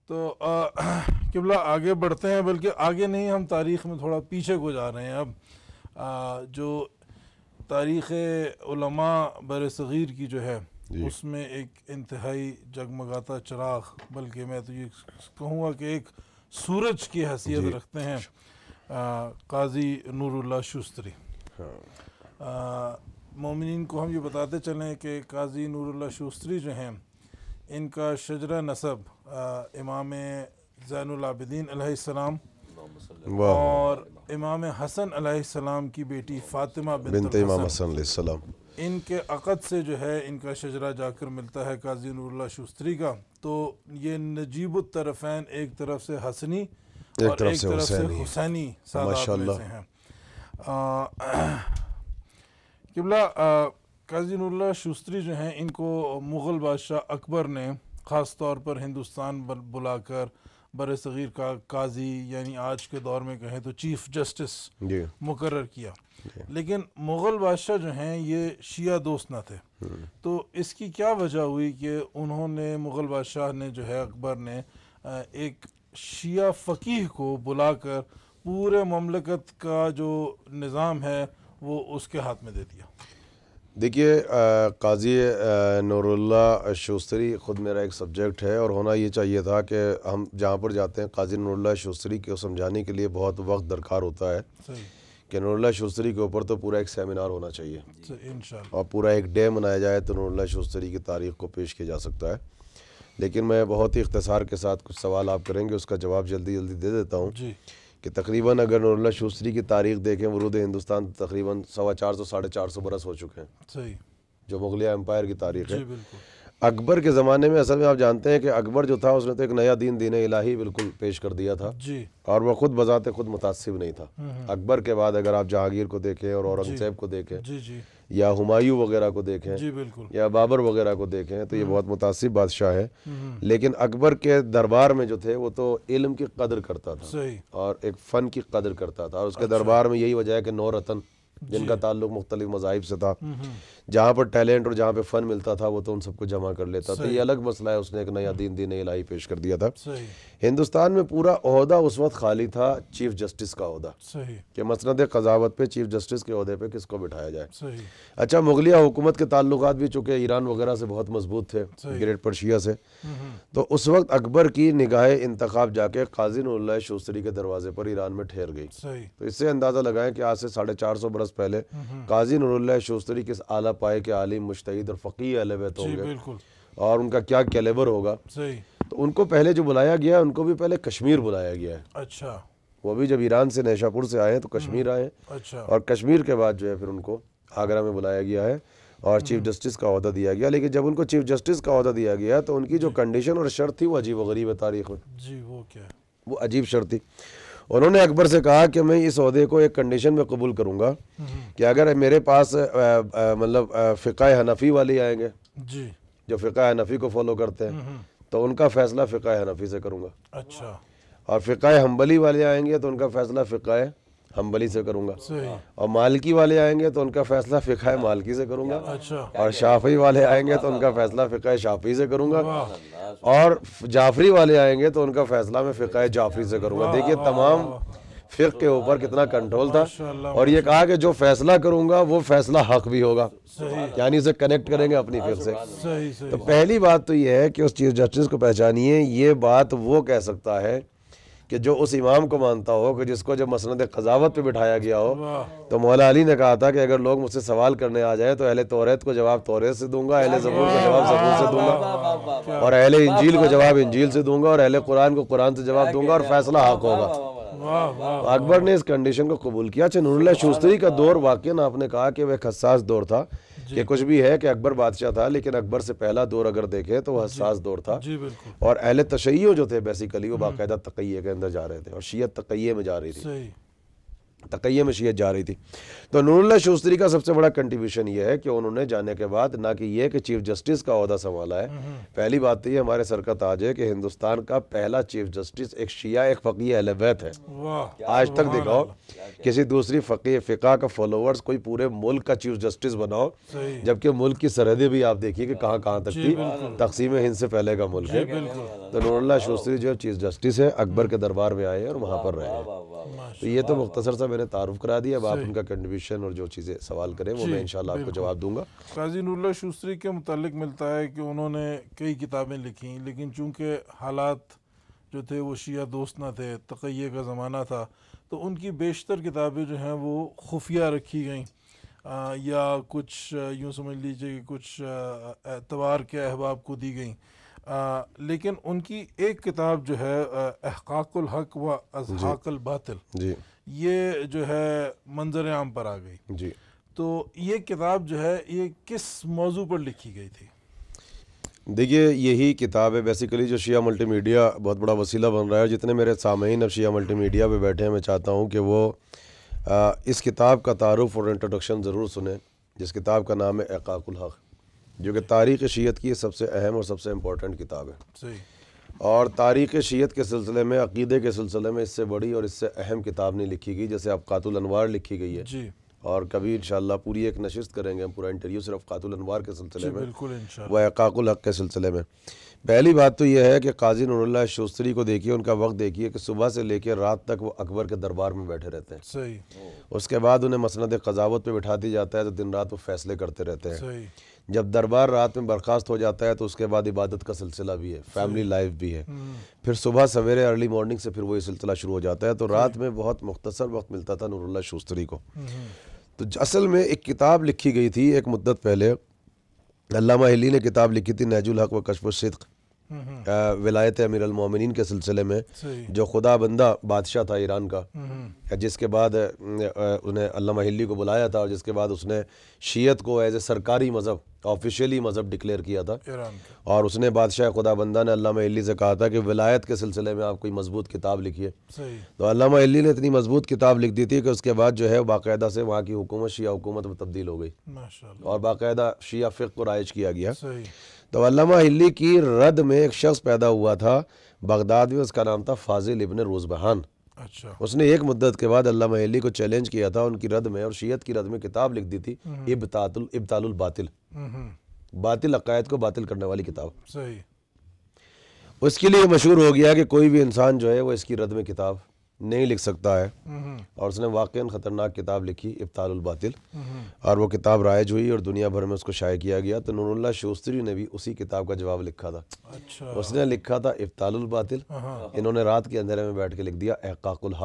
तो किबला आगे बढ़ते हैं, बल्कि आगे नहीं, हम तारीख़ में थोड़ा पीछे को जा रहे हैं। अब जो तारीख़ उलमा बर-ए-सग़ीर की जो है उसमें एक इंतहाई जगमगाता चिराग, बल्कि मैं तो ये कहूँगा कि एक सूरज की हैसियत रखते हैं काज़ी नूरुल्लाह शुस्त्री। मोमिनीन को हम ये बताते चलें कि काज़ी नूरुल्लाह शुस्त्री जो हैं, इनका शजरा नसब इमाम ज़ैनुल आबिदीन अलैहिस्सलाम और इमाम हसन अलैहिस्सलाम की बेटी फ़ातिमा बिन्त इमाम हसन अलैहिस्सलाम, इनके अक़द से जो है इनका शजरा जाकर मिलता है काज़ी नूरुल्लाह शुस्त्री का। तो ये नजीबुत तरफ़ैन, एक तरफ से हसनी और एक तरफ से हुसैनी सादात में से हैं। किबला काज़ी नूरुल्लाह शुस्त्री जो हैं, इनको मुग़ल बादशाह अकबर ने ख़ास तौर पर हिंदुस्तान बुलाकर बर-ए-सग़ीर का काजी, यानी आज के दौर में कहें तो चीफ़ जस्टिस मुकर्रर किया। लेकिन मुग़ल बादशाह जो हैं ये शिया दोस्त न थे। तो इसकी क्या वजह हुई कि उन्होंने, मुग़ल बादशाह ने जो है, अकबर ने एक शिया फ़कीह को बुलाकर पूरे ममलकत का जो निज़ाम है वो उसके हाथ में दे दिया। देखिए, काज़ी नूरुल्लाह शुस्त्री ख़ुद मेरा एक सब्जेक्ट है और होना ये चाहिए था कि हम जहाँ पर जाते हैं काज़ी नूरुल्लाह शुस्त्री को समझाने के लिए बहुत वक्त दरकार होता है कि नूरुल्लाह शुस्त्री के ऊपर तो पूरा एक सेमिनार होना चाहिए इंशाअल्लाह, और पूरा एक डे मनाया जाए तो नूरुल्लाह शुस्त्री की तारीख़ को पेश किया जा सकता है। लेकिन मैं बहुत ही इख्तिसार के साथ कुछ सवाल आप करेंगे, उसका जवाब जल्दी जल्दी दे देता हूँ कि तकरीबन अगर नूरुल्लाह शुस्त्री की तारीख़ देखें, वरूद हिंदुस्तान तकरीबन 450 साढ़े 400 बरस हो चुके हैं। सही, जो मुग़लिया एम्पायर की तारीख़ है। अकबर के ज़माने में असल में आप जानते हैं कि अकबर जो था उसने तो एक नया दीन इलाही बिल्कुल पेश कर दिया था जी, और वह खुद बज़ाते खुद मुतासिब नहीं था। अकबर के बाद अगर आप जहांगीर को देखें और औरंगज़ेब को देखें जी जी, या हुमायूं वगैरह को देखें जी, बिल्कुल, या बाबर वगैरह को देखें तो ये बहुत मुतासिब बादशाह है। लेकिन अकबर के दरबार में जो थे वो तो इल्म की कदर करता था और एक फ़न की कदर करता था, और उसके दरबार में यही वजह है कि 9 रतन जिनका ताल्लुक मुख्तलिफ मज़ाहिब से था, जहाँ पर टैलेंट और जहाँ पे फ़न मिलता था वो तो उन सबको जमा कर लेता था। ये अलग मसला है, उसने एक नया दीन इलाही पेश कर दिया था। हिंदुस्तान में पूरा ओहदा उस वक्त खाली था चीफ जस्टिस का ओहदा, कि मसनद क़ज़ावत पे चीफ जस्टिस के ओहदे पे किसको बिठाया जाए। अच्छा, मुग़लिया हुकूमत के ताल्लुकात भी चूँकि ईरान वगैरह से बहुत मजबूत थे, ग्रेट पर्शिया से, तो उस वक्त अकबर की निगाह इंतखाब जाके काज़ी नूरुल्लाह शुस्त्री के दरवाजे पर ईरान में ठहर गई। तो इससे अंदाज़ा लगाएं कि आज से 450 बरस पहले काज़ी नूरुल्लाह शुस्त्री किस आला पाए के आलिम, मुज्तहिद और फ़क़ीह अहले बैत होंगे और उनका क्या कैलिबर होगा। तो उनको पहले जो बुलाया गया, उनको भी पहले कश्मीर बुलाया गया है। अच्छा, वो भी जब ईरान से नैशापुर से आए तो कश्मीर आए। अच्छा, और कश्मीर के बाद जो है फिर उनको आगरा में बुलाया गया है और चीफ जस्टिस का ओहदा दिया गया। लेकिन जब उनको चीफ जस्टिस का ओहदा दिया गया तो उनकी जो कंडीशन और शर्त थी वो अजीब व गरीब है तारीख़ में जी। वो क्या है? वो अजीब शर्त थी। उन्होंने अकबर से कहा कि मैं इस ओहदे को एक कंडीशन में कबूल करूँगा कि अगर मेरे पास मतलब फ़िक़्ह हनफ़ी वाले आएंगे जी, जो फ़िक़्ह हनफ़ी को फॉलो करते हैं, तो उनका फ़ैसला फ़िक़्ह हनफ़ी से करूँगा। अच्छा, और फ़िक़्ह हम्बली वाले आएंगे तो उनका फ़ैसला फ़िक़्ह हम्बली से करूँगा, और मालिकी वाले आएंगे तो उनका फ़ैसला फ़िक़्ह मालिकी से करूँगा। अच्छा, और शाफ़ी वाले आएंगे तो उनका फ़ैसला फ़िक़्ह शाफ़ी से करूँगा, और जाफ़री वाले आएंगे तो उनका फ़ैसला मैं फ़िक़्ह जाफ़री से करूँगा। देखिए तमाम फ़िक़्ह के ऊपर कितना कंट्रोल था, और ये कहा कि जो फ़ैसला करूँगा वो फ़ैसला हक़ भी होगा, यानी इसे कनेक्ट करेंगे अपनी फ़िक़्ह से। तो पहली बात तो ये है कि उस चीफ जस्टिस को पहचानिए। ये बात वो कह सकता है कि जो उस इमाम को मानता हो कि जिसको जब मसनद क़ज़ावत पे बिठाया गया हो, तो मौला अली ने कहा था कि अगर लोग मुझसे सवाल करने आ जाए तो अहले तौरेत को जवाब तौरेत से दूंगा, अहले ज़बूर को जवाब ज़बूर से दूंगा, और अहले इंजील को जवाब इंजील से दूंगा, और अहले कुरान को कुरान से जवाब दूंगा, और फैसला हक़ होगा। तो अकबर ने इस कंडीशन को कबूल किया। अच्छा, नूरुल्लाह शुस्त्री का दौर वाक़ई आपने कहा कि वह एक हसास दौर था, कि कुछ भी है कि अकबर बादशाह था, लेकिन अकबर से पहला दौर अगर देखें तो वह हसास दौर था। और अहले तशय्यो जो थे बेसिकली वो बाकायदा तक़य्ये के अंदर जा रहे थे और शियत तक़य्ये में जा रही थी। तक़य्ये में शियत जा रही थी। तो नूरुल्लाह शूस्तरी का सबसे बड़ा कंट्रीब्यूशन ये है कि उन्होंने जाने के बाद ना कि ये कि चीफ जस्टिस का ओहदा संभाला है, पहली बात तो ये हमारे सर का ताज है कि हिंदुस्तान का पहला चीफ जस्टिस एक शिया, एक फ़क़ीह अहले बैत है। आज तक दिखाओ किसी दूसरी फ़क़ीह फ़िक़ा का फॉलोअर्स कोई पूरे मुल्क का चीफ जस्टिस बनाओ, जबकि मुल्क की सरहदें भी आप देखिए कि कहाँ कहाँ तक थी, तक़सीम हिंद से पहले का मुल्क है। तो नूरुल्लाह शूस्तरी जो चीफ जस्टिस है अकबर के दरबार में आए और वहाँ पर रहे। तो ये तो मुख्तसर सा मैंने तारुफ करा दिया। अब आप उनका कंट्रीब्यूशन और जो चीज़ें सवाल करें वो मैं इंशाल्लाह आपको जवाब दूंगा। काजी नूरुल्लाह शूस्तरी के मुतालिक मिलता है कि उन्होंने कई किताबें लिखी, लेकिन चूँकि हालात जो थे वो शिया दोस्त ना थे, तक़य्ये का ज़माना था, तो उनकी बेशतर किताबें जो हैं वो खुफिया रखी गईं या कुछ यूँ समझ लीजिए कि कुछ एतवार के अहबाब को दी गईं। लेकिन उनकी एक किताब जो है अहक़ाक़ुल हक़ व अज़हाक़ुल बातिल जी, ये जो है मंजर आम पर आ गई जी। तो ये किताब जो है ये किस मौजू पर लिखी गई थी? देखिए यही किताब है बेसिकली जो शिया मल्टीमीडिया बहुत बड़ा वसीला बन रहा है। जितने मेरे सामीन अब शिया मल्टीमीडिया पे बैठे हैं, मैं चाहता हूँ कि वो इस किताब का तारुफ और इंट्रोडक्शन ज़रूर सुने, जिस किताब का नाम है अहक़ाक़ुल हक़, जो कि तारीख़ शियत की सबसे अहम और सबसे इम्पोर्टेंट किताब है। सही। और तारीख़ शियत के सिलसिले में, अक़ीदे के सिलसिले में इससे बड़ी और इससे अहम किताब नहीं लिखी गई। जैसे अफ़क़ातुल अनवार लिखी गई है जी, और कभी इंशाअल्लाह पूरी एक नशिस्त करेंगे हम, पूरा इंटरव्यू सिर्फ अफ़क़ातुल अनवार के सिलसिले में, बिल्कुल इंशाअल्लाह, व अहक़ाक़ुल हक़ के सिलसिले में। पहली बात तो यह है कि क़ाज़ी नूरुल्लाह शूस्तरी को देखिए, उनका वक्त देखिए कि सुबह से लेकर रात तक वो अकबर के दरबार में बैठे रहते हैं। सही, उसके बाद उन्हें मसनद क़ज़ावत पे बिठा दिया जाता है तो दिन रात वो फ़ैसले करते रहते हैं। सही, जब दरबार रात में बर्खास्त हो जाता है तो उसके बाद इबादत का सिलसिला भी है, फैमिली लाइफ भी है, फिर सुबह सवेरे अर्ली मॉर्निंग से फिर वही सिलसिला शुरू हो जाता है। तो रात में बहुत मुख्तसर वक्त मिलता था नूरुल्लाह शूस्तरी को। तो असल में एक किताब लिखी गई थी एक मुद्दत पहले, अल्लामा हिली ने किताब लिखी थी नहजुल हक़ व कश्फ़ुस सिद्क़, विलायत अमीर अल मोमिनीन के सिलसिले में, जो खुदा बंदा बादशाह था ईरान का, जिसके बाद उन्हें अल्लामा हिली को बुलाया था और जिसके बाद उसने शियत को एज ए सरकारी मज़हब, ऑफिशियली मज़हब डिक्लेयर किया था। और उसने बादशाह खुदा बंदा ने अल्लामा हिली से कहा था कि विलायत के सिलसिले में आप कोई मजबूत किताब लिखिए। तो अल्लामा हिली ने इतनी मजबूत किताब लिख दी थी कि उसके बाद जो है बाकायदा से वहाँ की हुकूमत शिया हुकूमत में तब्दील हो गई और बाकायदा शिया फ़िक़्ह को राइज किया गया। तो अल्लामा हिली की रद में एक शख्स पैदा हुआ था बगदाद में, उसका नाम था फाजिल इब्न रोज़बहान। अच्छा। उसने एक मुद्दत के बाद अल्लामा हिली को चैलेंज किया था उनकी रद में, और शियत की रद में किताब लिख दी थी इब्तालुल बातिल, बातिल अकायद को बातिल करने वाली किताब। सही। उसके लिए मशहूर हो गया कि कोई भी इंसान जो है वो इसकी रद में किताब नहीं लिख सकता है, और उसने वाक़ईन ख़तरनाक किताब लिखी इब्तालुल बातिल, और वो किताब राइज हुई और दुनिया भर में उसको शाये किया गया। तो नूरुल्लाह शूस्तरी ने भी उसी किताब का जवाब लिखा था। अच्छा। उसने लिखा था इब्तालुल बातिल, इन्होंने रात के अंधेरे में बैठ के लिख दिया अहक़ाक़ुल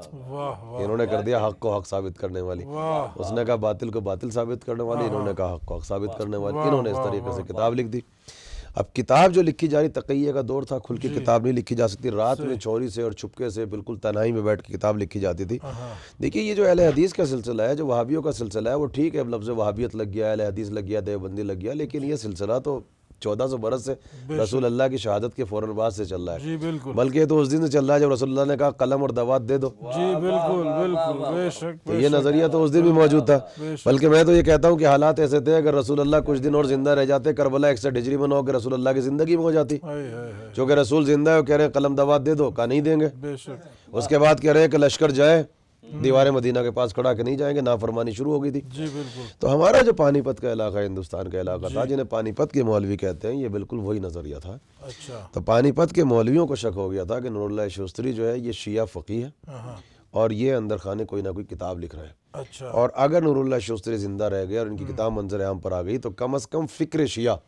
हक़। इन्होंने कर दिया हक़ को हक़ साबित करने वाली, उसने कहा बातिल को बातिल साबित करने वाली, इन्होंने कहा हक़ को हक़ साबित करने वाली। इन्होंने इस तरीके से किताब लिख दी। अब किताब जो लिखी जा रही, तक़य्ये का दौर था, खुल की किताब नहीं लिखी जा सकती, रात में चोरी से और छुपके से बिल्कुल तन्हाई में बैठ के किताब लिखी जाती थी। देखिए ये जो अहले हदीस का सिलसिला है, जो वहाबियों का सिलसिला है, वो ठीक है, अब लफ्ज़ वहाबियत लग गया, अहले हदीस लग गया, देवबंदी लग गया, लेकिन ये सिलसिला तो 1400 बरस से रसूल अल्लाह की शहादत के फ़ौरन बाद से चल रहा है। जी बिल्कुल। बल्कि तो उस दिन से चल रहा है जब रसूल अल्लाह ने कहा कलम और दवात दे दो। जी बिल्कुल बिल्कुल, बेशक। तो ये नज़रिया तो उस दिन भी मौजूद था। बल्कि मैं तो ये कहता हूँ कि हालात ऐसे थे, अगर रसूल अल्लाह कुछ दिन और जिंदा रह जाते, करबला 61 हिजरी में हो के रसूल अल्लाह की ज़िंदगी में हो जाती। क्योंकि रसूल जिंदा है, कह रहे हैं कलम दवात दे दो, कहा नहीं देंगे। उसके बाद कह रहे हैं कि लश्कर जाए, दीवार मदीना के पास खड़ा के नहीं जाएंगे, नाफरमानी शुरू हो गई थी। जी बिल्कुल। तो हमारा जो पानीपत का इलाका, हिंदुस्तान का इलाका था, जिन्हें पानीपत के मौलवी कहते हैं, ये बिल्कुल वही नज़रिया था। अच्छा। तो पानीपत के मौलवियों को शक हो गया था कि नूरुल्लाह शूस्तरी जो है ये शिया फ़क़ीह है और ये अंदर खाने कोई ना कोई किताब लिख रहे हैं। अच्छा। और अगर नूरुल्लाह शूस्तरी जिंदा रह गए और इनकी किताब मंजर आम पर आ गई तो कम अज़ कम फ़िक्र शिया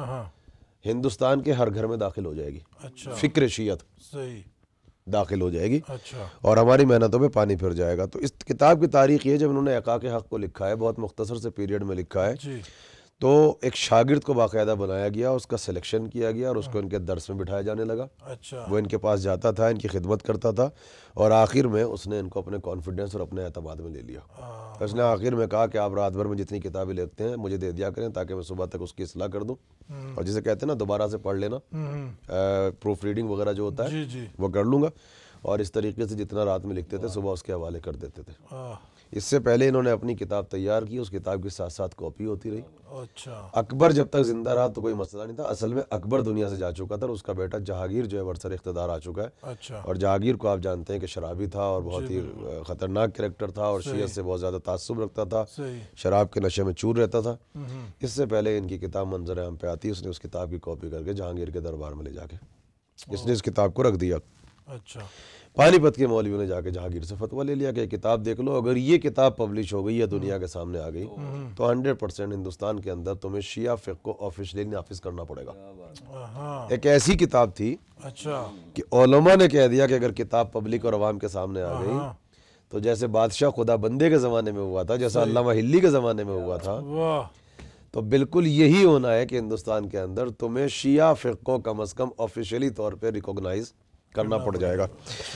हिंदुस्तान के हर घर में दाखिल हो जाएगी। अच्छा। फ़िक्र शियत सही दाखिल हो जाएगी। अच्छा। और हमारी मेहनतों पे पानी फिर जाएगा। तो इस किताब की तारीख़ ये, जब उन्होंने अहक़ाक़ हक़ को लिखा है, बहुत मुख्तसर से पीरियड में लिखा है, तो एक शागिर्द को बाकायदा बनाया गया, उसका सिलेक्शन किया गया और उसको इनके दर्स में बिठाया जाने लगा। अच्छा। वो इनके पास जाता था, इनकी खिदमत करता था, और आखिर में उसने इनको अपने कॉन्फिडेंस और अपने एतमाद में ले लिया। उसने आखिर में कहा कि आप रात भर में जितनी किताबें लिखते हैं मुझे दे दिया करें, ताकि मैं सुबह तक उसकी इस्लाह कर दूँ, और जिसे कहते हैं ना दोबारा से पढ़ लेना, प्रूफ रीडिंग वगैरह जो होता है वो कर लूँगा। और इस तरीके से जितना रात में लिखते थे सुबह उसके हवाले कर देते थे। इससे पहले इन्होंने अपनी किताब तैयार की, उस किताब के साथ साथ कॉपी होती रही। अच्छा। अकबर जब तक जिंदा रहा तो कोई मसला नहीं था, असल में अकबर दुनिया से जा चुका था और उसका बेटा जहांगीर जो है बरसर इख्तिदार आ चुका है। अच्छा। और जहांगीर को आप जानते हैं कि शराबी था और बहुत ही ख़तरनाक कैरेक्टर था और शियत से बहुत ज़्यादा तासुब रखता था, शराब के नशे में चूर रहता था। इससे पहले इनकी किताब मंजर आम पे आती है, उसने उस किताब की कॉपी करके जहांगीर के दरबार में ले जाके इसने इस किताब को रख दिया। अच्छा। पानीपत के मौलवियों ने जाके जहांगीर से फतवा ले लिया कि किताब देख लो, अगर ये किताब पब्लिश हो गई या दुनिया के सामने आ गई तो 100% हिंदुस्तान के अंदर तुम्हें शिया फ़िक़्ह को ऑफिशियली नाफिज करना पड़ेगा। एक ऐसी किताब थी अच्छा कि उलमा ने कह दिया कि अगर किताब पब्लिक और अवाम के सामने आ गई तो जैसे बादशाह खुदा बंदे के ज़माने में हुआ था, जैसा अल्लामा हिल्ली के ज़माने में हुआ था, तो बिल्कुल यही होना है कि हिंदुस्तान के अंदर तुम्हें शिया फ़िक़्ह को कम अज़ कम ऑफिशियली तौर पर रिकॉग्नाइज करना पड़ जाएगा।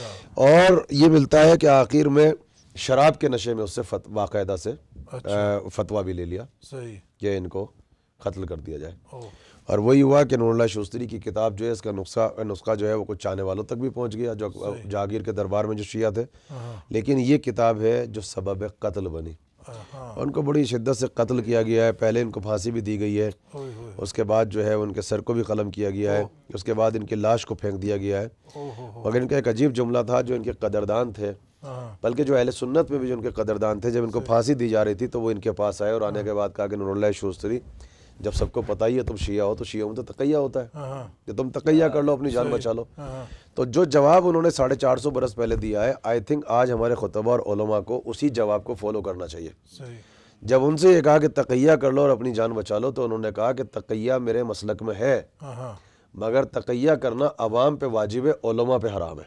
और ये मिलता है कि आखिर में शराब के नशे में उससे बाकायदा से फतवा भी ले लिया कि इनको कत्ल कर दिया जाए। और वही हुआ कि नूरुल्लाह शुस्त्री की किताब जो है इसका नुस्खा जो है वो कुछ चाहने वालों तक भी पहुंच गया, जो जहांगीर के दरबार में जो शिया थे। लेकिन ये किताब है जो सबब कत्ल बनी, उनको बड़ी शिद्दत से कत्ल किया गया है। पहले इनको फांसी भी दी गई है, उसके बाद जो है उनके सर को भी कलम किया गया है, उसके बाद इनकी लाश को फेंक दिया गया है। मगर इनका एक अजीब जुमला था, जो इनके कदरदान थे, बल्कि जो अहले सुन्नत में भी जो उनके कदरदान थे, जब इनको फांसी दी जा रही थी तो वो इनके पास आए और आने के बाद कहा कि नूरुल्लाह शुस्त्री, जब सबको पता ही है तुम शिया हो, तो शिया में तो तकैया होता है कि तुम तकैया कर लो, अपनी जान बचा लो। तो जो जवाब उन्होंने 450 बरस पहले दिया है, आई थिंक आज हमारे खुतबा और उलमा को उसी जवाब को फॉलो करना चाहिए। जब उनसे ये कहा कि तकैया कर लो और अपनी जान बचा लो, तो उन्होंने कहा कि तकैया मेरे मसलक में है, मगर तकैया करना अवाम पे वाजिब है, उलमा पे हराम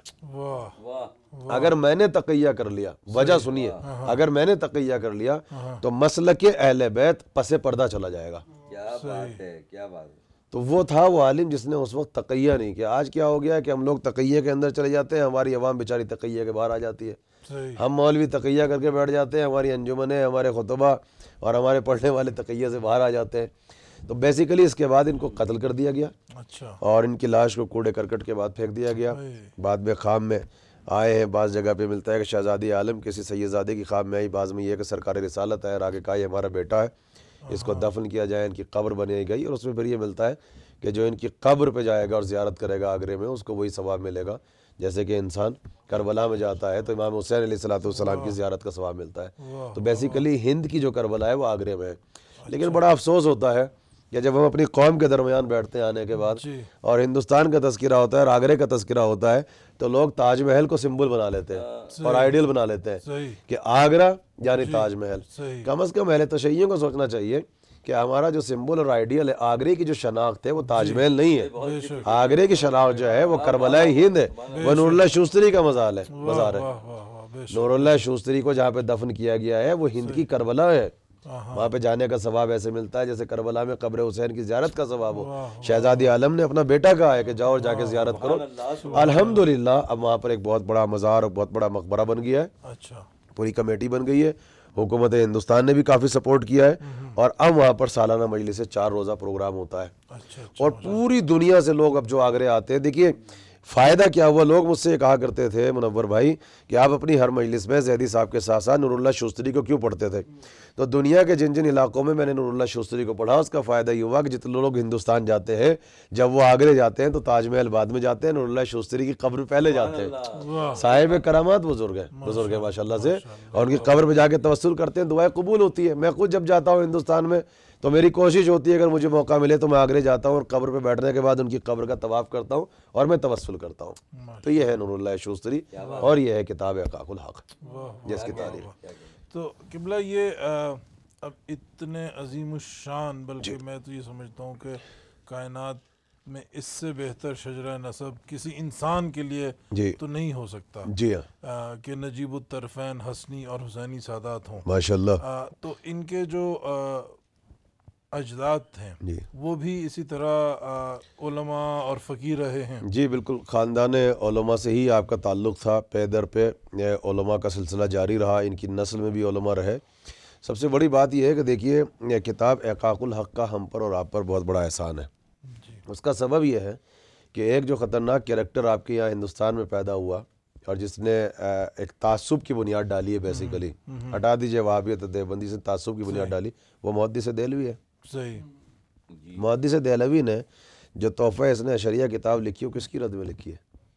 है। अगर मैंने तकैया कर लिया, वजह सुनिए, अगर मैंने तकैया कर लिया तो मसलक अहले बैत पसे पर्दा चला जाएगा। क्या बात है, क्या बात है। तो वो था वो आलिम जिसने उस वक्त तकैया नहीं किया। आज क्या हो गया है कि हम लोग तकैये के अंदर चले जाते हैं, हमारी अवाम बेचारी तकैये के बाहर आ जाती है। हम मौलवी तकैया करके बैठ जाते हैं, हमारी अंजुमनें, हमारे खुतबा और हमारे पढ़ने वाले तकैये से बाहर आ जाते हैं। तो बेसिकली इसके बाद इनको कत्ल कर दिया गया। अच्छा। और इनकी लाश को कूड़े करकट के बाद फेंक दिया गया। बाद में ख्वाब में आए हैं, बाज़ जगह पे मिलता है कि शहजादी आलम किसी सैयदजादे की ख्वाब में आई, बाज़ में यह कि सरकार रिसालत है, और आगे कहा ये हमारा बेटा है, इसको दफन किया जाए, इनकी कब्र बनाई गई। और उसमें फिर ये मिलता है कि जो इनकी कब्र पे जाएगा और ज़ियारत करेगा आगरे में, उसको वही सवाब मिलेगा जैसे कि इंसान करबला में जाता है तो इमाम हुसैन अलैहिस्सलाम की ज़ियारत का सवाब मिलता है। तो बेसिकली हिंद की जो करबला है वो आगरे में है। लेकिन बड़ा अफसोस होता है कि जब हम अपनी कौम के दरमियान बैठते हैं आने के बाद और हिंदुस्तान का तज़किरा होता है और आगरे का तज़किरा होता है, तो लोग ताजमहल को सिंबल बना लेते हैं और आइडियल बना लेते हैं कि आगरा यानी ताजमहल। कम अज़ कम अहले तशय्युं को सोचना चाहिए कि हमारा जो सिंबल और आइडियल है, आगरे की जो शनाख्त है वो ताजमहल नहीं है। आगरे की शनाख्त जो है वो करबला हिंद है, वो नूरुल्लाह शुस्त्री का मज़ार है। नूरुल्लाह शुस्त्री को जहाँ पे दफन किया गया है वो हिंद की करबला है। वहाँ पे जाने का सवाब ऐसे मिलता है जैसे करबला में कब्र हुसैन की ज़ियारत का सवाब हो। शहजादी आलम ने अपना बेटा कहा है कि जाओ और जाके ज़ियारत करो। अल्हम्दुलिल्लाह अब वहाँ पर एक बहुत बड़ा मज़ार और बहुत बड़ा मकबरा बन गया है। अच्छा। पूरी कमेटी बन गई है, हुकूमत हिंदुस्तान ने भी काफ़ी सपोर्ट किया है और अब वहाँ पर सालाना मजलिस से 4 रोज़ा प्रोग्राम होता है। अच्छा। और पूरी दुनिया से लोग अब जो आगरे आते हैं, देखिए फ़ायदा क्या हुआ, लोग मुझसे कहा करते थे मुनव्वर भाई कि आप अपनी हर मजलिस में ज़ैदी साहब के साथ साथ नूरुल्लाह शुस्त्री को क्यों पढ़ते थे। तो दुनिया के जिन जिन इलाकों में मैंने नूरुल्लाह शुस्त्री को पढ़ा, उसका फ़ायदा ये हुआ कि जितने लोग हिंदुस्तान जाते हैं, जब वो आगरे जाते हैं तो ताजमहल बाद में जाते हैं, नूरुल्लाह शुस्त्री की कब्र पहले जाते हैं। साहिब करामात बुजुर्ग है माशाल्लाह से, और उनकी कब्र पर जाके तवस्सुल करते हैं, दुआएं कबूल होती है। मैं खुद जब जाता हूँ हिंदुस्तान में तो मेरी कोशिश होती है अगर मुझे मौका मिले तो मैं आगरे जाता हूँ और कब्र पे बैठने के बाद उनकी कब्र का तवाफ़ करता हूँ और मैं तवस्सुल करता हूँ। तो ये है नूरुल्लाह शुस्त्री और ये है किताब हक़ाक़ुल हक़ जिसकी तारीफ़। तो किबला ये अब इतने अज़ीमुश्शान, बल्कि मैं तो ये समझता हूँ कि कायनात में इससे बेहतर शजरा नसब किसी इंसान के लिए तो नहीं हो सकता। जी हाँ, कि नजीबुत तरफ़ैन हसनी और हुसैनी सादात हों माशाल्लाह। तो इनके जो अजदाद हैं वो भी इसी तरह उलमा और फ़कीर रहे हैं। जी बिल्कुल, ख़ानदान उलमा से ही आपका ताल्लुक़ था, पे दर पे उलमा का सिलसिला जारी रहा, इनकी नस्ल में भी उलमा रहे। सबसे बड़ी बात यह है कि देखिए किताब हक़ाक़ुल हक़ का हम पर और आप पर बहुत बड़ा एहसान है। उसका सबब यह है कि एक जो ख़तरनाक कैरेक्टर आपके यहाँ हिंदुस्तान में पैदा हुआ और जिसने एक तासुब की बुनियाद डाली है बेसिकली, हटा दीजिए वहाबियत देवबंदी से, तासुब की बुनियाद डाली, वो मुहद्दिस देहलवी है। सही। मुहद्दिस देहलवी ने जो तोहफ़ा इसने अशरिया किताब लिखी है, किसकी रद में लिखी है?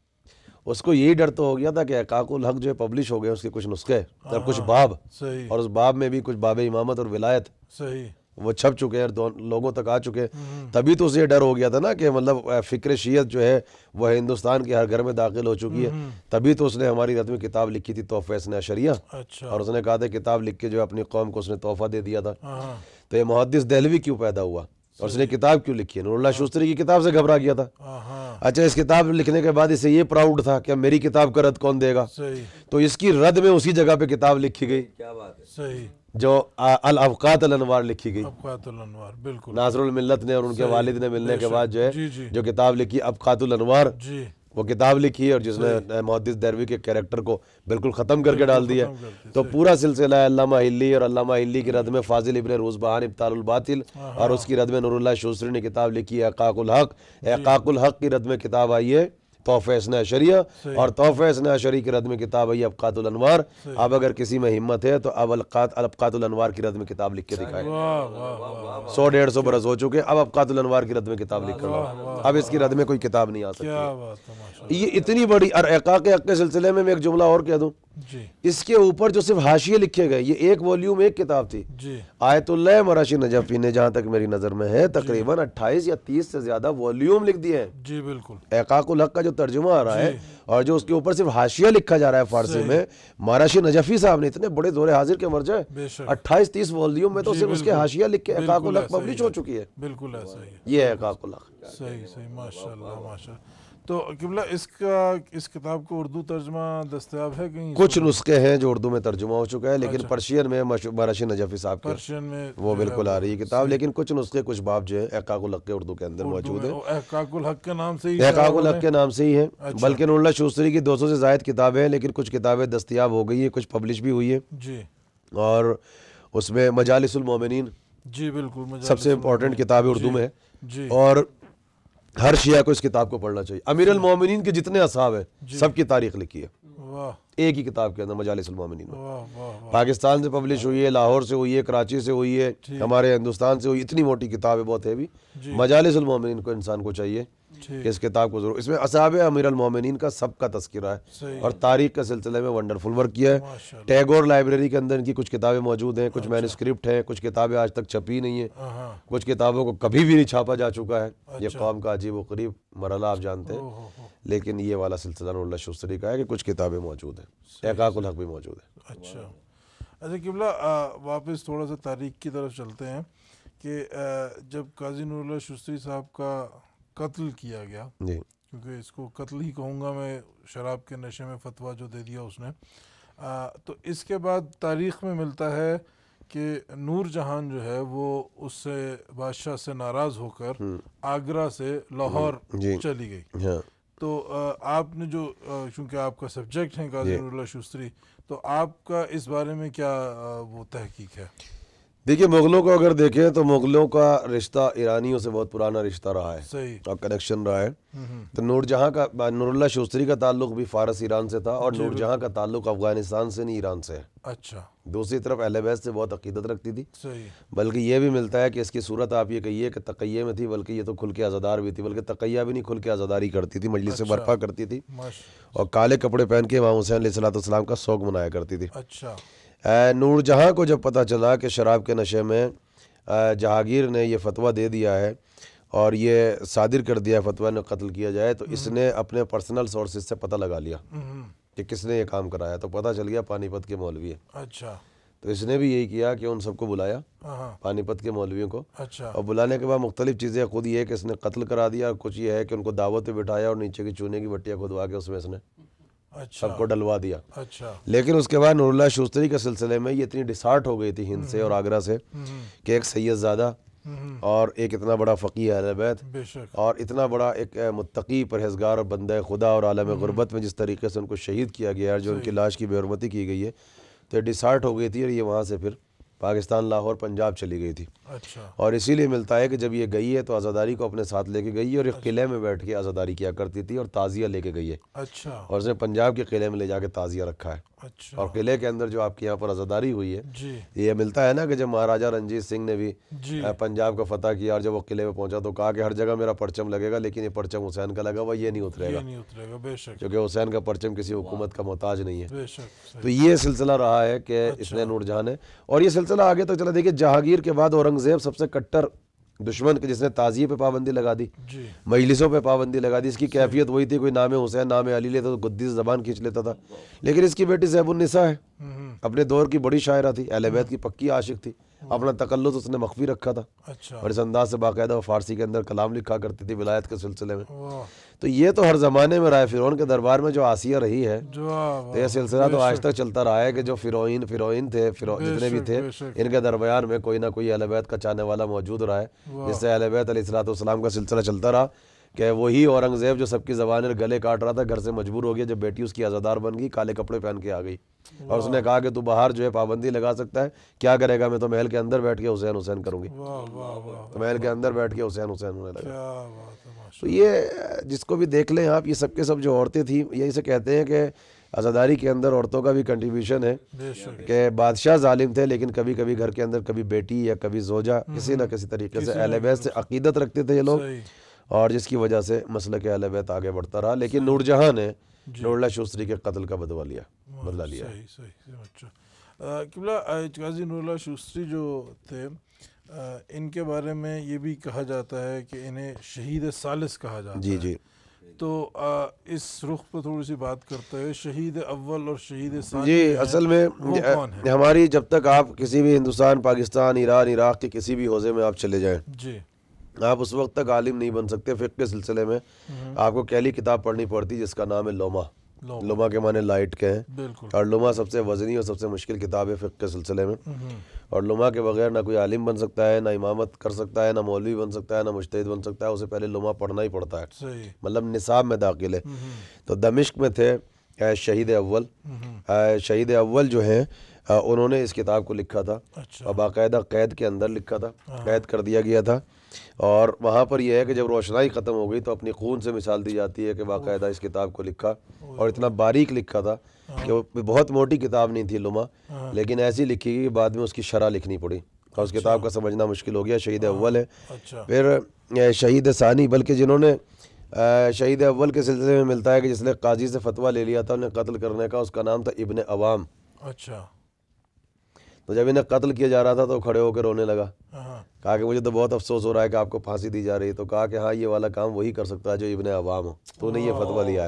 उसको यही डर तो हो गया था कि हक़ाक़ुल हक़ जो है पब्लिश हो गए, उसके कुछ नुस्खे और कुछ बाब, सही। और उस बाब में भी कुछ बाब इमामत और विलायत सही, वो छप चुके हैं और लोगों तक आ चुके हैं। तभी तो उसे डर हो गया था ना कि मतलब फ़िक्र शियत जो है वह हिंदुस्तान के हर घर में दाखिल हो चुकी है। तभी तो उसने हमारी रद में किताब लिखी थी तोहफ़ा इसने अशरिया, अच्छा। और उसने कहा था किताब लिख के जो है अपनी कौम को उसने तोहफ़ा दे दिया था। हाँ, तो ये मुहद्दिस देहलवी क्यों पैदा हुआ और उसने किताब क्यों लिखी है? नूरुल्लाह शुस्तरी की किताब से घबरा गया था। हाँ, अच्छा, इस किताब लिखने के बाद इसे ये प्राउड था कि अब मेरी किताब का रद्द कौन देगा, सही, तो इसकी रद्द में उसी जगह पे किताब लिखी गई क्या बात है। सही। जो अल अवकात अल अनवार लिखी गई। अबकातुल अनवार, बिल्कुल। नासरुल मिल्लत ने और उनके वालिद ने मिलने के बाद जो है जी, जी। जो किताब लिखी अबकातुल अनवार, जी, वो किताब लिखी है और जिसने मुहद्दिस देहलवी के कैरेक्टर को बिल्कुल ख़त्म करके डाल दिया। तो पूरा सिलसिला है अल्लामा हिल्ली, और अल्लामा हिल्ली की रद में फाजिल इब्न रूज़बहान इब्तालुल बातिल, और उसकी रद में नूरुल्लाह शुस्तरी ने किताब लिखी है हक़ाक़ुल हक़। हक़ाक़ुल हक़ की रद में किताब आई है तोहफ़ा इसने अशरिया, और तोहफ़ा इसने अशरी की रद में किताब आई अबकातुल अनवार। अब अगर किसी में हिम्मत है तो अब अबकातुल अनवार की रद में किताब लिख के दिखाए। 100-150 बरस हो चुके, अब अबकातुल अनवार की रद में किताब लिख कर लाओ। अब इसकी रद में कोई किताब नहीं आ सकती। क्या बात है, माशाअल्लाह। ये इतनी बड़ी, और हक़ाक़ हक़ के सिलसिले में मैं एक जुमला और कह दूं, जी, इसके ऊपर जो सिर्फ हाशिए लिखे गए, ये एक वॉल्यूम एक किताब थी। जी, आयतुल्लाह मराशी नजफ़ी ने, जहाँ तक मेरी नज़र में है, तकरीबन 28 या 30 से ज़्यादा वॉल्यूम लिख दिए हैं। जी, बिल्कुल। हक़ाक़ुल हक़ का जो तर्जुमा आ रहा है और जो उसके ऊपर सिर्फ हाशिया लिखा जा रहा है फारसी में, मराशी नजफ़ी साहब ने इतने बड़े जोरे हाजिर के मर जाए, बेशक। 28-30 वॉल्यूम में तो जी, सिर्फ उसके बिल्कुल। हाशिया लिख के हक़ाक़ुल बिल्कुल हक़ पब्लिश ऐसा हो ही चुकी है। बिल्कुल ऐसा ही है। ये है हक़ाक़ुल हक़। सही, सही, माशाअल्लाह, माशाअल्लाह। तो किबला इस किताब को उर्दू तर्जमा दस्तयाब है कहीं? कुछ नुस्खे हैं जो उर्दू में तर्जुमा हो चुका है, लेकिन पर्शियन में मराशी नजफ़ी साहब के पर्शियन में वो बिल्कुल आ रही है किताब, लेकिन कुछ नुस्खे कुछ बाब जो है हक़ाक़ुल हक़ के उर्दू के अंदर मौजूद है। हक़ाक़ुल हक़ के नाम से ही, हक़ाक़ुल हक़ के नाम से ही है। बल्कि नूरुल्लाह शुस्तरी की 200 से ज़ायद किताबें हैं, लेकिन कुछ किताबें दस्तयाब हो गई हैं, कुछ पब्लिश भी हुई है। जी, और उसमें मजालिसुल मोमिनीन जी, बिल्कुल, सबसे इम्पोर्टेंट किताब उर्दू में है, जी, और हर शिया को इस किताब को पढ़ना चाहिए। अमीर अल मोमिनीन के जितने असहाब हैं सबकी तारीख लिखी है वाह, एक ही किताब के अंदर, मजालिसुल मोमिनीन में। वाह, वाह, पाकिस्तान से पब्लिश हुई है, लाहौर से हुई है, कराची से हुई है, हमारे हिंदुस्तान से हुई। इतनी मोटी किताब है, बहुत हैवी। मजालिसुल मोमिनीन को इंसान को चाहिए कि इस किताब को जरूर, इसमें असहाब अमीर अल मोमिनीन का सबका तज़किरा है और तारीख के सिलसिले में वंडरफुल वर्क किया है। टैगोर लाइब्रेरी के अंदर इनकी कुछ किताबें मौजूद हैं, कुछ मैन्युस्क्रिप्ट हैं, कुछ किताबें आज तक छपी नहीं है, कुछ किताबों को कभी भी नहीं छापा जा चुका है। ये कौम का अजीब व गरीब मरहला आप जानते हैं, लेकिन ये वाला सिलसिला नूरुल्लाह शुस्तरी का है कि कुछ किताबें मौजूद हैं, हक़ाक़ुल हक़ भी मौजूद है। अच्छा किबला, वापस थोड़ा सा तारीख की तरफ चलते हैं कि जब काजी नूरुल्लाह शुस्तरी साहब का कत्ल किया गया जी, क्योंकि इसको कत्ल ही कहूँगा मैं, शराब के नशे में फतवा जो दे दिया उसने, तो इसके बाद तारीख़ में मिलता है कि नूर जहान जो है वो उससे बादशाह से नाराज़ होकर आगरा से लाहौर चली गई। हाँ। तो आपने जो चूँकि आपका सब्जेक्ट है काजी नूरुल्लाह शुस्तरी, तो आपका इस बारे में क्या वो तहकीक है? देखिए, मुग़लों को अगर देखें तो मुग़लों का रिश्ता ईरानियों से बहुत पुराना रिश्ता रहा है, सही, और कनेक्शन रहा है। तो नूरजहाँ का, नूरुल्लाह शुस्तरी का ताल्लुक भी फ़ारस ईरान से था, और नूरजहाँ का ताल्लुक अफ़गानिस्तान से नहीं, ईरान से है। अच्छा। दूसरी तरफ अहले बैत से बहुत अक़ीदत रखती थी। सही। बल्कि ये भी मिलता है कि इसकी सूरत आप ये कहिए कि तक़य्ये में थी, बल्कि ये तो खुल के आज़ादार भी थी, बल्कि तक़य्या भी नहीं, खुल के आज़ादारी करती थी, मजलिस से बर्पा करती थी, और काले कपड़े पहन के इमाम हुसैन अलैहिस्सलाम का शौक मनाया करती थी। अच्छा। नूरजहाँ को जब पता चला कि शराब के नशे में जहांगीर ने ये फतवा दे दिया है और ये सादिर कर दिया है फतवा ने कत्ल किया जाए, तो इसने अपने पर्सनल सोर्सेज से पता लगा लिया कि किसने ये काम कराया। तो पता चल गया पानीपत के मौलवी है। अच्छा। तो इसने भी यही किया कि उन सबको बुलाया, पानीपत के मौलवियों को। अच्छा। और बुलाने के बाद मुख्तलिफ चीज़ें खुद ये है कि इसने कत्ल करा दिया, और कुछ ये है कि उनको दावत पे बिठाया और नीचे की चूने की बट्टियाँ खुदवा के उसमें इसने सबको डलवा दिया। अच्छा। लेकिन उसके बाद नूरुल्लाह शुस्तरी के सिलसिले में ये इतनी डिसार्ट हो गई थी हिंद से और आगरा से कि एक सैयदज़ादा और एक इतना बड़ा फ़कीह अहले बैत और इतना बड़ा एक मुत्तकी परहेज़गार और बंदा खुदा और आलम गुरबत में जिस तरीके से उनको शहीद किया गया है, जो उनकी लाश की बेहरमती की गई है, तो डिसार्ट हो गई थी। और ये वहाँ से फिर पाकिस्तान, लाहौर, पंजाब चली गई थी। अच्छा। और इसीलिए मिलता है कि जब ये गई है तो आज़ादारी को अपने साथ लेके गई है और एक किले में बैठ के आज़ादारी किया करती थी और ताज़िया लेके गई है। अच्छा। और उसने पंजाब के किले में ले जाके ताज़िया रखा है। अच्छा। और किले के अंदर जो आपके यहाँ पर आज़ादारी हुई है, जी ये मिलता है ना कि जब महाराजा रंजीत सिंह ने भी जी पंजाब का फतह किया और जब वो किले में पहुंचा तो कहा कि हर जगह मेरा परचम लगेगा, लेकिन ये परचम हुसैन का लगा हुआ, ये नहीं उतरेगा, ये नहीं उतरेगा, बेशक क्योंकि हुसैन का परचम किसी हुकूमत का मोहताज नहीं है। बेशक। तो ये सिलसिला रहा है कि इसने नूरजहां ने, और ये सिलसिला आगे तक चला। देखिए जहांगीर के बाद औरंगजेब सबसे कट्टर दुश्मन के, जिसने ताज़िये पे पाबंदी लगा दी, जी मजलिसों पे पाबंदी लगा दी। इसकी कैफियत वही थी, कोई नाम हुसैन नाम अली लेता तो गुद्दी से ज़बान खींच लेता था। लेकिन इसकी बेटी ज़ैबुन्निसा है, अपने दौर की बड़ी शायरा थी, अहले बैत की पक्की आशिक थी, अपना तकल्लुस उसने मख्फी रखा था। अच्छा। और इस अंदाज से बाकायदा वो फारसी के अंदर कलाम लिखा करती थी विलायत के सिलसिले में। वाह। तो ये तो हर ज़माने में रहा है। फ़िरौन के दरबार में जो आसिया रही है, तो ये सिलसिला तो आज तक चलता रहा है कि जो फ़िरौन थे, जितने भी थे, इनके दरबार में कोई ना कोई अहले बैत का चाहने वाला मौजूद रहा है, जिससे अहले बैत अलैहिस्सलाम का सिलसिला चलता रहा। कि वही औरंगज़ेब जो सबकी ज़बान गले काट रहा था, घर से मजबूर हो गया जब बेटी उसकी आज़ादार बन गई, काले कपड़े पहन के आ गई और उसने कहा कि तू बाहर जो है पाबंदी लगा सकता है, क्या करेगा, मैं तो महल के अंदर बैठ के हुसैन हुसैन करूँगी। तो महल के अंदर बैठ के हुसैन हुसैन होने लगा। तो ये जिसको भी देख लें आप, ये सबके सब जो औरतें थी, यही से कहते हैं कि आज़ादारी के अंदर औरतों का भी कंट्रीब्यूशन है कि बादशाह जालिम थे, लेकिन कभी कभी घर के अंदर कभी बेटी या कभी जोजा किसी न किसी तरीके से अहले बैत से अकीदत रखते थे ये लोग, और जिसकी वजह से मसलक अहले बैत आगे बढ़ता रहा। लेकिन नूरजहां ने नूरुल्लाह शुस्त्री के कत्ल का बदला लिया। सही किबला काजी नूरुल्लाह शुस्त्री जो थे, इनके बारे में ये भी कहा जाता है कि इन्हें शहीद सालिस कहा जाता है। जी जी। तो इस रुख पर थोड़ी सी बात करते हैं, शहीद अव्वल और शहीद सानी जी, असल में हमारी जब तक आप किसी भी हिंदुस्तान, पाकिस्तान, ईरान, इराक़ के किसी भी हौज़े में आप चले जाएं, जी, आप उस वक्त तक आलिम नहीं बन सकते। फ़िक़्ह के सिलसिले में आपको पहली किताब पढ़नी पड़ती जिसका नाम है लोमा। लोमा के माने लाइट के हैं, और लोमा सबसे वज़नी और सबसे मुश्किल किताब है फ़िक़्ह के सिलसिले में। और लोमा के बगैर ना कोई आलिम बन सकता है, ना इमामत कर सकता है, ना मौलवी बन सकता है, ना मुज्तहिद बन सकता है। उसे पहले लोमा पढ़ना ही पड़ता है, मतलब निसाब में दाखिल है। तो दमिश्क में थे शहीद अव्वल। शहीद अव्वल जो हैं उन्होंने इस किताब को लिखा था। अच्छा। और बाकायदा कैद के अंदर लिखा था, कैद कर दिया गया था। और वहाँ पर यह है कि जब रोशनाई ख़त्म हो गई तो अपनी खून से मिसाल दी जाती है कि बाकायदा इस किताब को लिखा, और इतना बारीक लिखा था कि वो बहुत मोटी किताब नहीं थी लुमा, लेकिन ऐसी लिखी कि बाद में उसकी शरह लिखनी पड़ी और उस किताब का समझना मुश्किल हो गया। शहीद अव्वल है। फिर शहीद सानी, बल्कि जिन्होंने शहीद अव्वल के सिलसिले में मिलता है कि जिसने काजी से फतवा ले लिया था उन्हें कत्ल करने का, उसका नाम था इब्न अवाम। अच्छा। तो जब इन्हें कत्ल किया जा रहा था तो खड़े होकर रोने लगा, कहा कि मुझे तो बहुत अफसोस हो रहा है कि आपको फांसी दी जा रही है। तो कहा कि हाँ, ये वाला काम वही कर सकता है जो इब्न अवाम हो, तूने ये फतवा दिया है।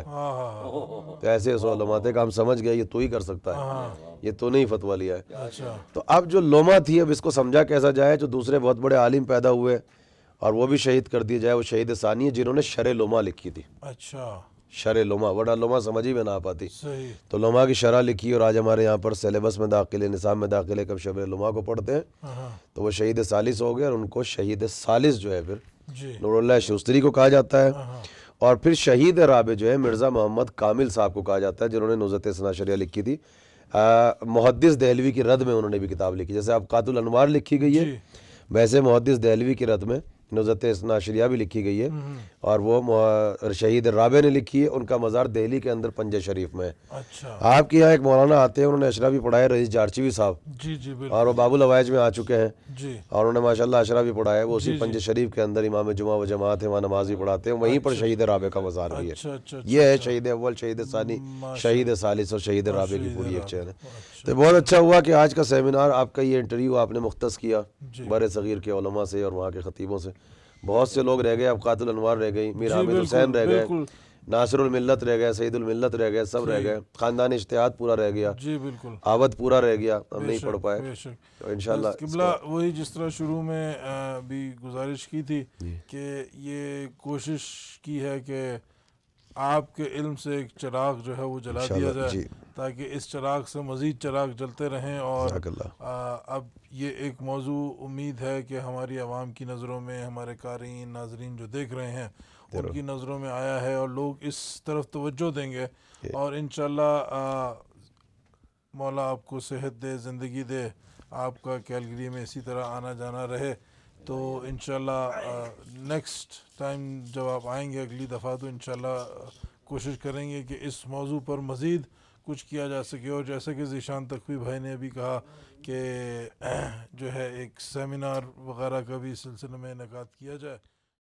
तो ऐसे उलमा थे कि हम समझ गए ये तू ही कर सकता है, ये तूने ही फतवा लिया है। तो अब जो लोमा थी, अब इसको समझा कैसा जाए। जो दूसरे बहुत बड़े आलिम पैदा हुए और वो भी शहीद कर दिए जाए, वो शहीद सानी है जिन्होंने शरे लोमा लिखी थी। अच्छा। शरे लोमा, वरना लोमा समझ ही में ना पाती। तो लोमा की शरह लिखी, और आज हमारे यहाँ पर सिलेबस में दाखिले, निसाब में दाखिले कब शब लोमा को पढ़ते हैं तो वो शहीद सालिस हो गए, और उनको शहीद सालिस जो है फिर नूरुल्लाह शुस्त्री को कहा जाता है। और फिर शहीद राबे जो है मिर्ज़ा मोहम्मद कामिल साहब को कहा जाता है, जिन्होंने नुज़त इस्ना शरिया लिखी थी। मुहद्दिस दहलवी की रद में उन्होंने भी किताब लिखी, जैसे अब कातुल अनवार लिखी गई है, वैसे मुहद्दिस दहलवी की रद में नुज़त इस्ना शरिया भी लिखी गई है। और वो शहीद राबे ने लिखी है, उनका मज़ार दिल्ली के अंदर पंजे शरीफ में है। अच्छा। आपके यहाँ एक मौलाना आते हैं, उन्होंने अशरा भी पढ़ा है, रईस जारचीवी साहब। जी जी, और वो बाबुल-हवाइज में आ चुके हैं जी। और उन्होंने माशाल्लाह अशरा भी पढ़ा है। वो उसी पंजे शरीफ के अंदर इमाम जुमा व जमात है, वहाँ नमाज भी पढ़ाते हैं। वहीं पर शहीद राबे का मज़ार भी है। ये है शहीद अव्वल, शहीद सानी, शहीद सालिस और शहीद राबे की पूरी एक चैन है। तो बहुत अच्छा हुआ कि आज का सेमिनार, आपका ये इंटरव्यू आपने मुख्तस किया बर सग़ीर के उलमा से और वहाँ के ख़तीबों से। बहुत से लोग रह गए, अब कातुल अनवार रह गई, मीर हामिद हुसैन रह गए, नासिरुल मिल्लत रह गए, सईदुल मिल्लत रह गए, सब रह गए। ख़ानदान इज्तिहाद पूरा रह गया जी, बिल्कुल। आवद पूरा रह गया, हम नहीं पढ़ पाए। तो इंशाल्लाह किबला वही जिस तरह शुरू में भी गुजारिश की थी कि ये कोशिश की है कि आपके इल्म से एक चिराग जो है वो जला दिया जाए, ताकि इस चिराग से मज़ीद चिराग जलते रहें। और अब ये एक मौजू उम्मीद है कि हमारी आवाम की नज़रों में, हमारे कारीन नाजरीन जो देख रहे हैं उनकी नज़रों में आया है, और लोग इस तरफ तवज्जो देंगे। और इंशाअल्लाह मौला आपको सेहत दे, ज़िंदगी दे, आपका कैलगरी में इसी तरह आना जाना रहे। तो इंशाल्लाह नेक्स्ट टाइम जब आप आएंगे अगली दफ़ा तो इंशाल्लाह कोशिश करेंगे कि इस मौजू पर मज़ीद कुछ किया जा सके। और जैसा कि ज़ीशान तकवी भाई ने अभी कहा कि जो है एक सेमिनार वगैरह का भी इस सिलसिले में इनेकाद किया जाए।